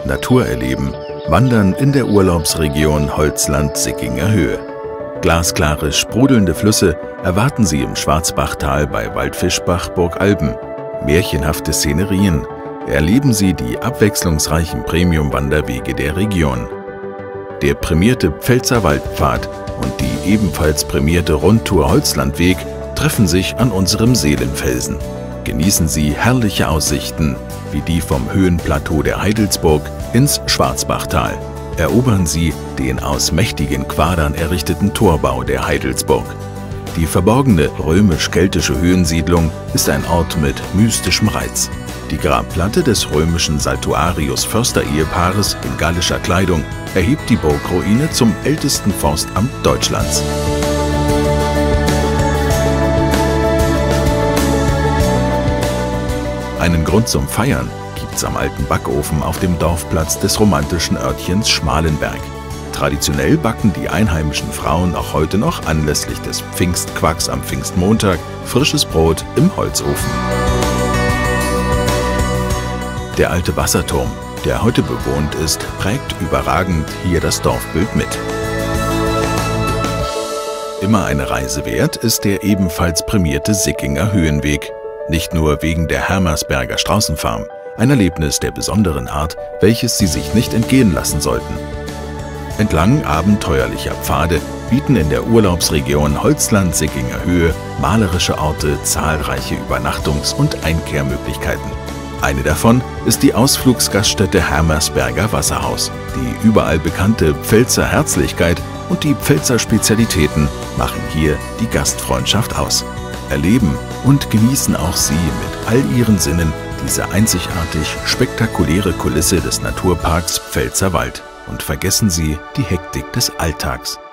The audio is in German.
Natur erleben, wandern in der Urlaubsregion Holzland-Sickinger Höhe. Glasklare, sprudelnde Flüsse erwarten Sie im Schwarzbachtal bei Waldfischbach-Burg Alben. Märchenhafte Szenerien. Erleben Sie die abwechslungsreichen Premium-Wanderwege der Region. Der prämierte Pfälzerwaldpfad und die ebenfalls prämierte Rundtour Holzlandweg treffen sich an unserem Seelenfelsen. Genießen Sie herrliche Aussichten, wie die vom Höhenplateau der Heidelsburg ins Schwarzbachtal. Erobern Sie den aus mächtigen Quadern errichteten Torbau der Heidelsburg. Die verborgene römisch-keltische Höhensiedlung ist ein Ort mit mystischem Reiz. Die Grabplatte des römischen Saltuarius-Förster-Ehepaares in gallischer Kleidung erhebt die Burgruine zum ältesten Forstamt Deutschlands. Einen Grund zum Feiern gibt's am alten Backofen auf dem Dorfplatz des romantischen Örtchens Schmalenberg. Traditionell backen die einheimischen Frauen auch heute noch anlässlich des Pfingstquacks am Pfingstmontag frisches Brot im Holzofen. Der alte Wasserturm, der heute bewohnt ist, prägt überragend hier das Dorfbild mit. Immer eine Reise wert ist der ebenfalls prämierte Sickinger Höhenweg. Nicht nur wegen der Hermersberger Straußenfarm, ein Erlebnis der besonderen Art, welches Sie sich nicht entgehen lassen sollten. Entlang abenteuerlicher Pfade bieten in der Urlaubsregion Holzland-Sickinger Höhe malerische Orte zahlreiche Übernachtungs- und Einkehrmöglichkeiten. Eine davon ist die Ausflugsgaststätte Hermersberger Wasserhaus. Die überall bekannte Pfälzer Herzlichkeit und die Pfälzer Spezialitäten machen hier die Gastfreundschaft aus. Erleben und genießen auch Sie mit all Ihren Sinnen diese einzigartig spektakuläre Kulisse des Naturparks Pfälzerwald und vergessen Sie die Hektik des Alltags.